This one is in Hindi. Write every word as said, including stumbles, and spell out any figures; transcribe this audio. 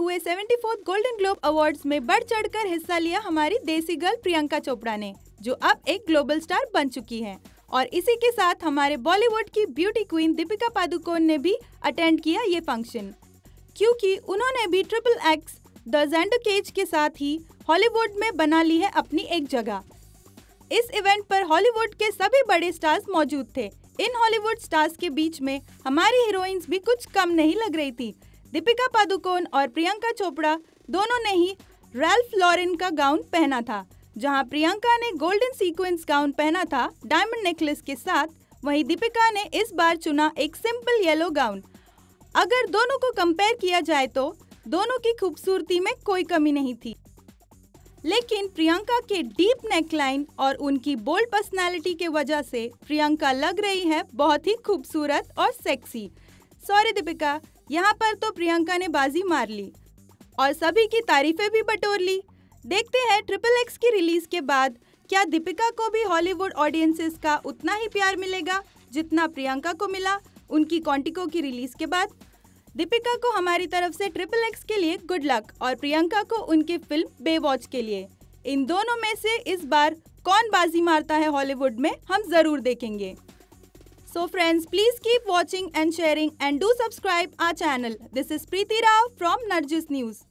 हुए चौहत्तरवें गोल्डन ग्लोब अवार्ड्स में बढ़ चढ़कर हिस्सा लिया हमारी देसी गर्ल प्रियंका चोपड़ा ने, जो अब एक ग्लोबल स्टार बन चुकी हैं। और इसी के साथ हमारे बॉलीवुड की ब्यूटी क्वीन दीपिका पादुकोण ने भी अटेंड किया ये फंक्शन, क्योंकि उन्होंने भी triple X the Xander Cage के साथ ही हॉलीवुड में बना ली है अपनी एक जगह। इस इवेंट पर हॉलीवुड के सभी बड़े स्टार्स मौजूद थे। इन हॉलीवुड स्टार्स के बीच में हमारी हीरोइंस भी कुछ कम नहीं लग रही थी। दीपिका पादुकोण और प्रियंका चोपड़ा दोनों ने ही रैल्फ लॉरेन का गाउन पहना था। जहां प्रियंका ने गोल्डन सीक्वेंस गाउन पहना था डायमंड नेकलेस के साथ, वहीं दीपिका ने इस बार चुना एक सिंपल येलो गाउन। अगर दोनों को कंपेयर किया जाए तो दोनों की खूबसूरती में कोई कमी नहीं थी, लेकिन प्रियंका के डीप नेकलाइन और उनकी बोल्ड पर्सनालिटी के वजह से प्रियंका लग रही है बहुत ही खूबसूरत और सेक्सी। सॉरी दीपिका, यहाँ पर तो प्रियंका ने बाजी मार ली और सभी की तारीफें भी बटोर ली। देखते हैं ट्रिपल एक्स की रिलीज के बाद क्या दीपिका को भी हॉलीवुड ऑडियंसेस का उतना ही प्यार मिलेगा जितना प्रियंका को मिला उनकी क्वांटिको की रिलीज के बाद। दीपिका को हमारी तरफ से ट्रिपल एक्स के लिए गुड लक और प्रियंका को उनकी फिल्म बेवॉच के लिए। इन दोनों में से इस बार कौन बाजी मारता है हॉलीवुड में, हम जरूर देखेंगे। So friends, please keep watching and sharing and do subscribe our channel. This is Preeti Rao from Narjis News.